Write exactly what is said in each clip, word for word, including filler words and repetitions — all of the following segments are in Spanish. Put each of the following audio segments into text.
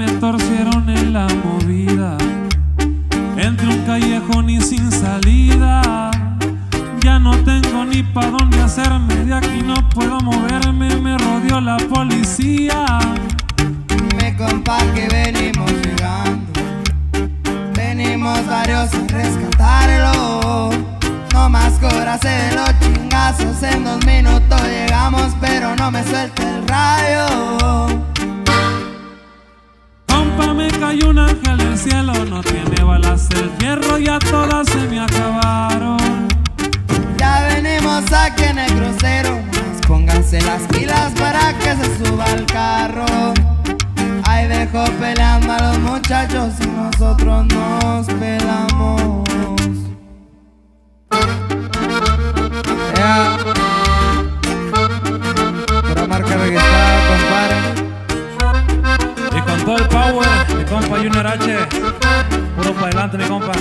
me torcieron en la movida, entre un callejón y sin salida. Ya no tengo ni pa' dónde hacerme, de aquí no puedo moverme, me rodeó la policía. Mi compa que venimos llegando, venimos varios a rescatarlo. No más cobrase de los chingazos, en dos minutos llegamos, pero no me suelta el rayo. Compa, me cayó un ángel del cielo, no tiene balas el fierro, ya todas se me acabaron. Ya venimos aquí en el crucero, más pónganse las pilas para que se suba al carro. Ahí dejo peleando a los muchachos y nosotros nos pelamos. Yeah. Pura marca registrada, compadre. Y con todo el power, mi compa Junior H, puro para adelante, mi compa.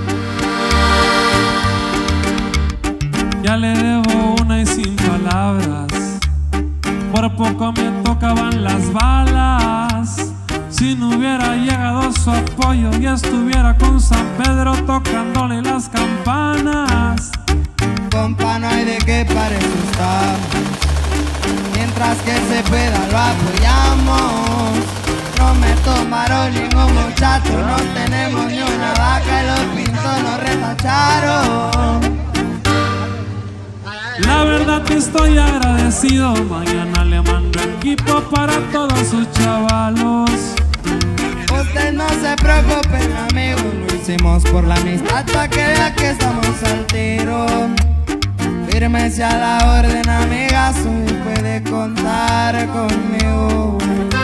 Ya le debo una y sin palabras, por poco me tocaban las balas. Si no hubiera llegado su apoyo, ya estuviera con San Pedro tocándole las campanas. Compa, no hay de qué para eso estamos, mientras que se pueda lo apoyamos. No me tomaron ningún muchacho, no tenemos ni una vaca y los pintos nos retacharon. La verdad que estoy agradecido, mañana le mando equipo para todos sus chavalos. Ustedes no se preocupen, amigos, lo hicimos por la amistad, pa' que vea que estamos al tiro. Fírmese a la orden, amigazo, y puede contar conmigo.